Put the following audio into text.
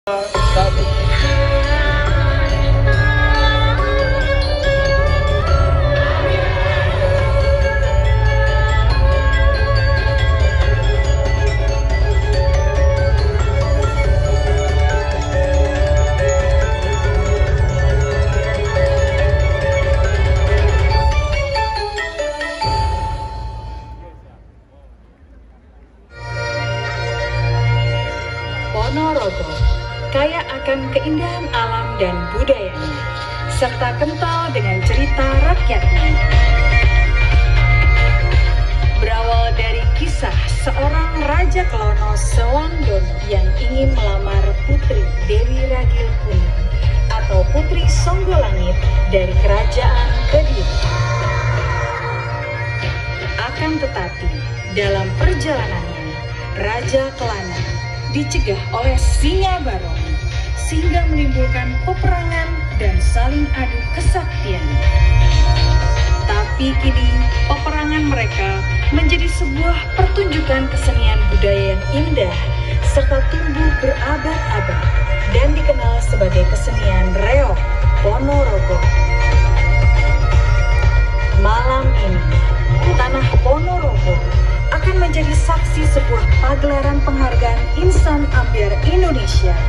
Satu. Ponorogo kaya akan keindahan alam dan budayanya, serta kental dengan cerita rakyatnya. Berawal dari kisah seorang Raja Kelono Sewangdono yang ingin melamar Putri Dewi Ragil Kuning atau Putri Songgolangit dari Kerajaan Kediri. Akan tetapi, dalam perjalanannya, Raja Kelana dicegah oleh Singa Barong sehingga menimbulkan peperangan dan saling adu kesaktian. Tapi kini peperangan mereka menjadi sebuah pertunjukan kesenian budaya yang indah serta tumbuh berabad-abad dan dikenal sebagai kesenian reog Ponorogo. Malam ini, tanah Ponorogo akan menjadi saksi sebuah pagelaran penghargaan Insan Ambyar Indonesia